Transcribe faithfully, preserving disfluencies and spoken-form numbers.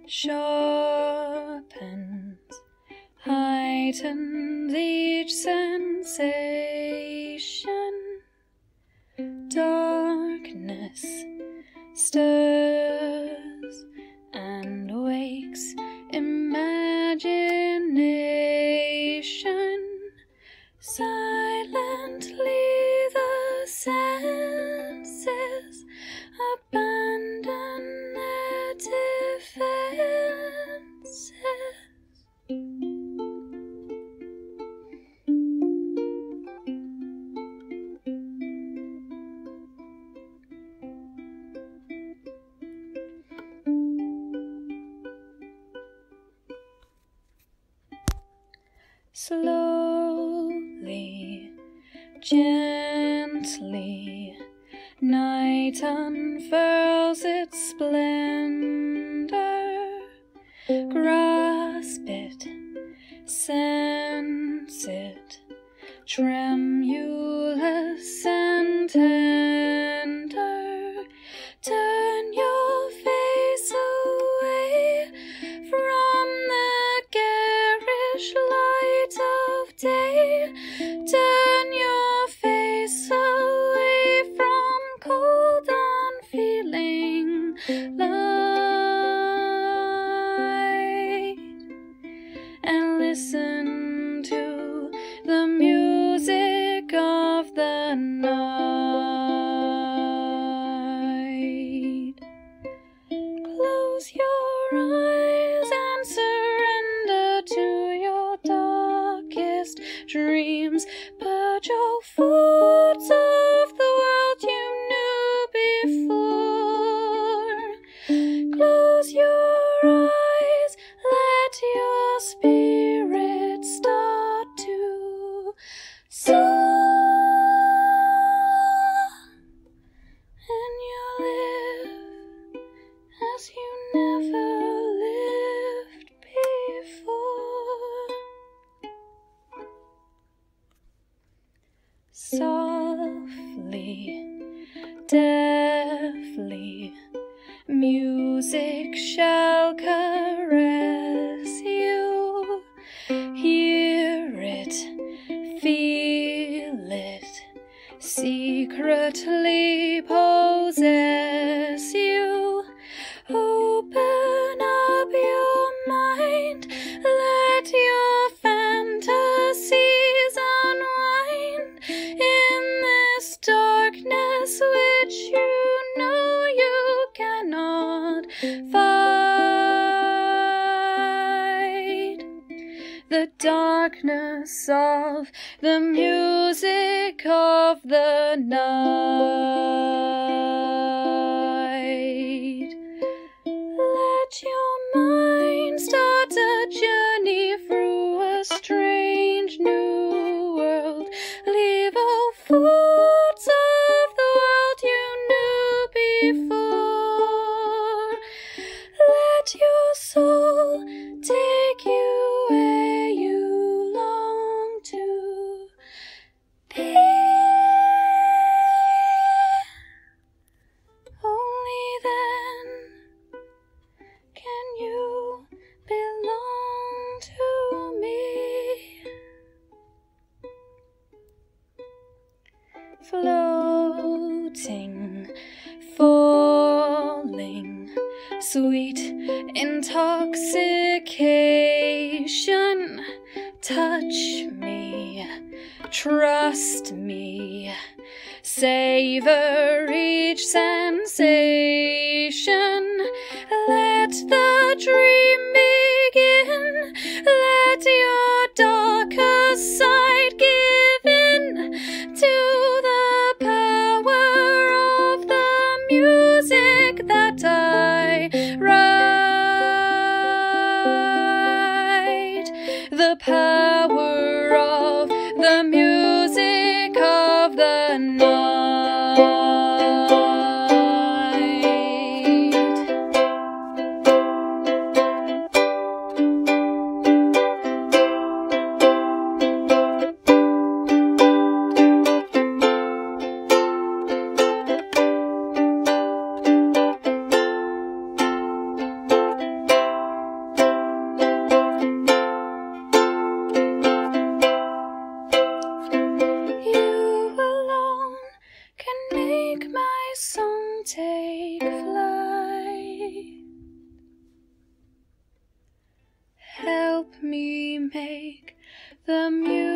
sharpens, heightens each sensation. Darkness stirs and wakes imagination. Silently the senses abandon their defenses. Slowly, gently, night unfurls its splendor. Grasp it, sense it, tremulous and tender. Turn your face away from the garish light of day. Turn your face away from cold unfeeling light, and listen to the music of the night. Close your eyes and surrender to your darkest dreams. Purge your thoughts of the world you knew before. Close your eyes, let your spirit start to soar, and you live as you never lived before. Softly, deftly, music shall caress you. Hear it, feel it, secretly possess you. Open up your mind, let your fantasies unwind in this darkness which you know you cannot fight. The darkness of the music of the night. Let your mind start a journey through a strange new world. Leave all thoughts of the world you knew before. Let your soul take you where you long to be. Only then can you belong to me. Floating, falling, sweet intoxication. Touch me, trust me, savor each sensation. Let the dream begin, let your darker side give in to the power of the music that I write. The power of the music of the night. the music